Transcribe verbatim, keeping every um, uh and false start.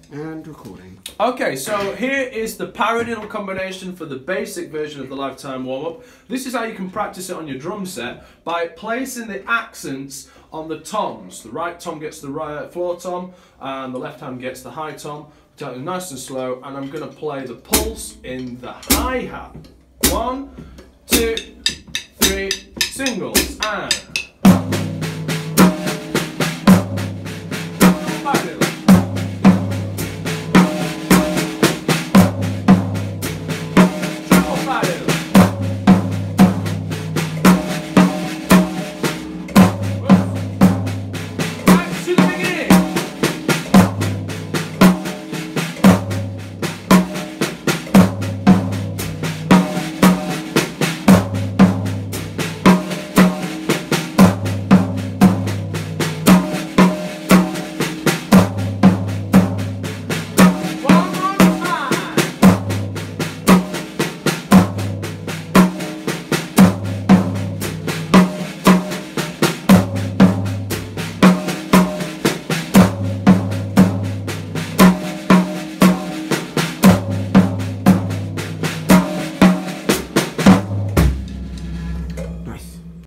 And recording. Okay, so here is the Paradiddle combination for the basic version of the lifetime warm-up. This is how you can practice it on your drum set by placing the accents on the toms. The right tom gets the right floor tom, and the left hand gets the high tom. Take it nice and slow, and I'm going to play the pulse in the hi-hat. One, two, three, singles, and Paradiddle.